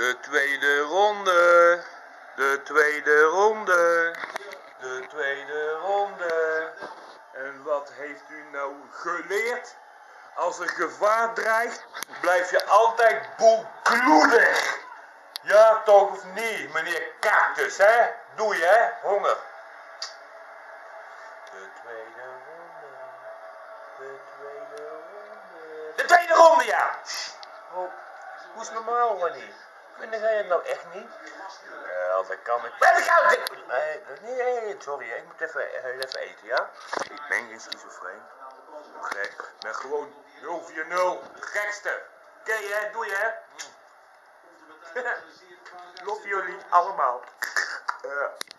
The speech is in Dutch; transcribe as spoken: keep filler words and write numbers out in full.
De tweede ronde, de tweede ronde, de tweede ronde. En wat heeft u nou geleerd? Als er gevaar dreigt, blijf je altijd boekloedig. Ja, toch of niet, meneer Cactus, hè? Doe je, hè? Honger. De tweede ronde, de tweede ronde. De tweede ronde, ja! Oh, hoe is het normaal, Ronnie? Vind jij het nou echt niet? Ja, dat kan ik. Maar dat kan ik! Nee, nee, sorry, ik moet even, even eten, ja? Ik ben geen schizofreen. Gek. Ik ben gewoon nul vier nul. De gekste. Ken je, hè? Doe je, hè? Love jullie allemaal. Uh.